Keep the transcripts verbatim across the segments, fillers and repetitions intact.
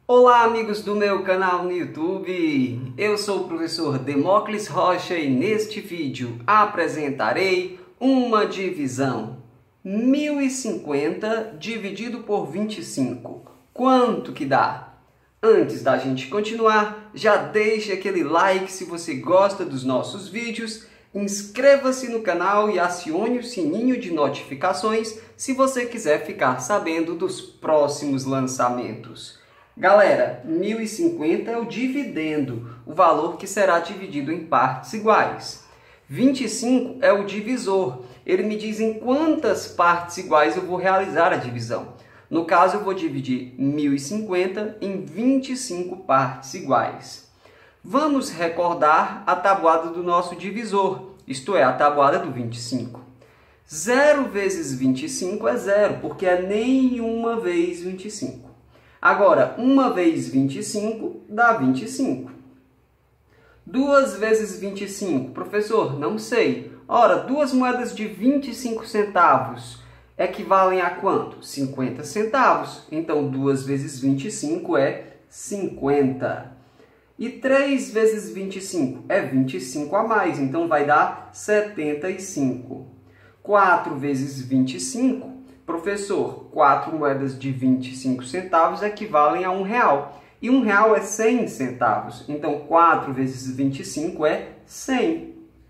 Olá, amigos do meu canal no YouTube, eu sou o professor Demócles Rocha e neste vídeo apresentarei uma divisão. mil e cinquenta dividido por vinte e cinco, quanto que dá? Antes da gente continuar, já deixe aquele like se você gosta dos nossos vídeos, inscreva-se no canal e acione o sininho de notificações se você quiser ficar sabendo dos próximos lançamentos. Galera, mil e cinquenta é o dividendo, o valor que será dividido em partes iguais. vinte e cinco é o divisor, ele me diz em quantas partes iguais eu vou realizar a divisão. No caso, eu vou dividir mil e cinquenta em vinte e cinco partes iguais. Vamos recordar a tabuada do nosso divisor, isto é, a tabuada do vinte e cinco. zero vezes vinte e cinco é zero, porque é nenhuma vez vinte e cinco. Agora, uma vez vinte e cinco dá vinte e cinco. duas vezes vinte e cinco, professor, não sei. Ora, duas moedas de vinte e cinco centavos equivalem a quanto? cinquenta centavos. Então, duas vezes vinte e cinco é cinquenta. E três vezes vinte e cinco é vinte e cinco a mais, então vai dar setenta e cinco. quatro vezes vinte e cinco, professor, quatro moedas de vinte e cinco centavos equivalem a um real. E um real é cem centavos. Então, quatro vezes vinte e cinco é cem.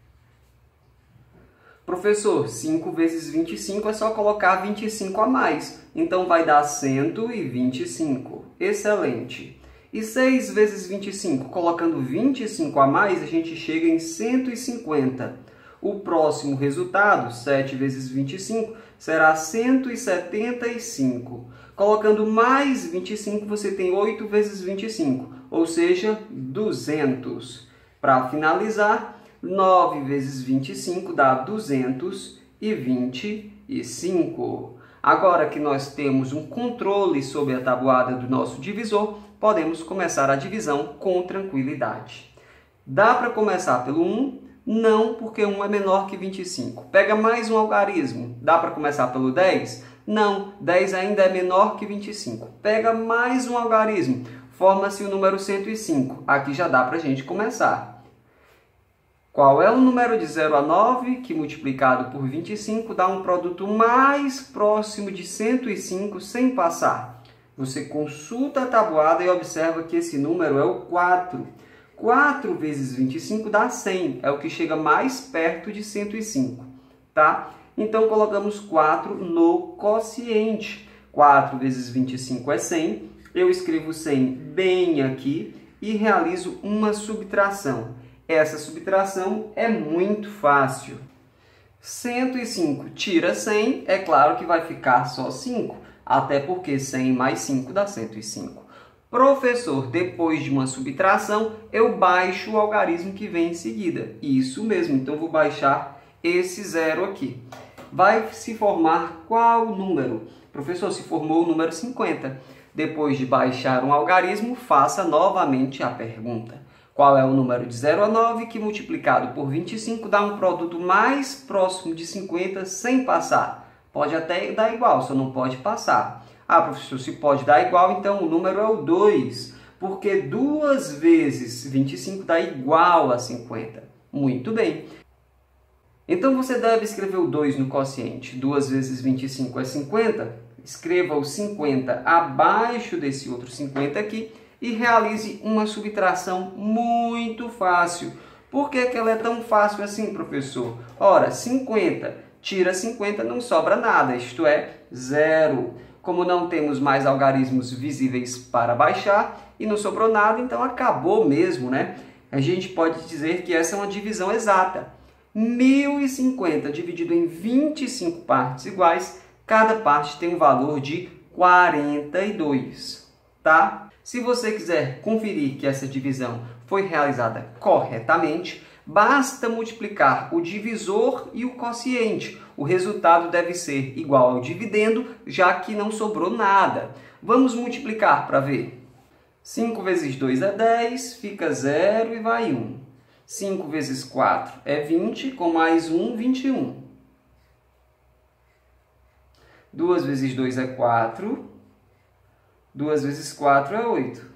Professor, cinco vezes vinte e cinco é só colocar vinte e cinco a mais. Então, vai dar cento e vinte e cinco. Excelente. E seis vezes vinte e cinco, colocando vinte e cinco a mais, a gente chega em cento e cinquenta. O próximo resultado, sete vezes vinte e cinco, será cento e setenta e cinco. Colocando mais vinte e cinco, você tem oito vezes vinte e cinco, ou seja, duzentos. Para finalizar, nove vezes vinte e cinco dá duzentos e vinte e cinco. Agora que nós temos um controle sobre a tabuada do nosso divisor, podemos começar a divisão com tranquilidade. Dá para começar pelo um? Não, porque um é menor que vinte e cinco. Pega mais um algarismo. Dá para começar pelo dez? Não, dez ainda é menor que vinte e cinco. Pega mais um algarismo. Forma-se o número cento e cinco. Aqui já dá para a gente começar. Qual é o número de zero a nove que multiplicado por vinte e cinco dá um produto mais próximo de cento e cinco sem passar? Você consulta a tabuada e observa que esse número é o quatro. quatro vezes vinte e cinco dá cem, é o que chega mais perto de cento e cinco, tá? Então, colocamos quatro no quociente. quatro vezes vinte e cinco é cem, eu escrevo cem bem aqui e realizo uma subtração. Essa subtração é muito fácil. cento e cinco tira cem, é claro que vai ficar só cinco, até porque cem mais cinco dá cento e cinco. Professor, depois de uma subtração, eu baixo o algarismo que vem em seguida. Isso mesmo, então vou baixar esse zero aqui. Vai se formar qual número? Professor, se formou o número cinquenta. Depois de baixar um algarismo, faça novamente a pergunta. Qual é o número de zero a nove que multiplicado por vinte e cinco dá um produto mais próximo de cinquenta sem passar? Pode até dar igual, só não pode passar. Ah, professor, se pode dar igual, então o número é o dois, porque duas vezes vinte e cinco dá igual a cinquenta. Muito bem. Então você deve escrever o dois no quociente. duas vezes vinte e cinco é cinquenta. Escreva o cinquenta abaixo desse outro cinquenta aqui e realize uma subtração muito fácil. Por que que ela é tão fácil assim, professor? Ora, cinquenta tira cinquenta, não sobra nada, isto é, zero. Como não temos mais algarismos visíveis para baixar e não sobrou nada, então acabou mesmo, né? A gente pode dizer que essa é uma divisão exata. mil e cinquenta dividido em vinte e cinco partes iguais, cada parte tem um valor de quarenta e dois, tá? Se você quiser conferir que essa divisão foi realizada corretamente, basta multiplicar o divisor e o quociente. O resultado deve ser igual ao dividendo, já que não sobrou nada. Vamos multiplicar para ver. cinco vezes dois é dez, fica zero e vai um. cinco vezes quatro é vinte, com mais um, vinte e um. duas vezes dois é quatro. duas vezes quatro é oito.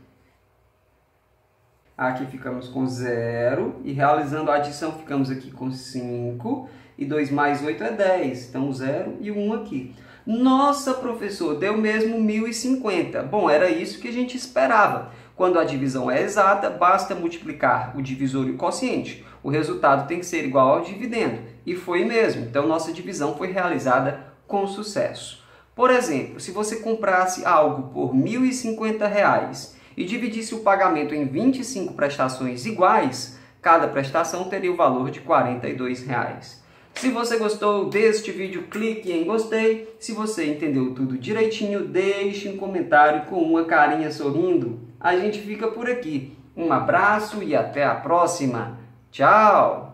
Aqui ficamos com zero. E realizando a adição, ficamos aqui com cinco. E dois mais oito é dez. Então, zero e um aqui. Nossa, professor, deu mesmo mil e cinquenta. Bom, era isso que a gente esperava. Quando a divisão é exata, basta multiplicar o divisor e o quociente. O resultado tem que ser igual ao dividendo. E foi mesmo. Então, nossa divisão foi realizada com sucesso. Por exemplo, se você comprasse algo por mil e cinquenta reais e dividisse o pagamento em vinte e cinco prestações iguais, cada prestação teria o valor de quarenta e dois reais. Se você gostou deste vídeo, clique em gostei. Se você entendeu tudo direitinho, deixe um comentário com uma carinha sorrindo. A gente fica por aqui. Um abraço e até a próxima. Tchau!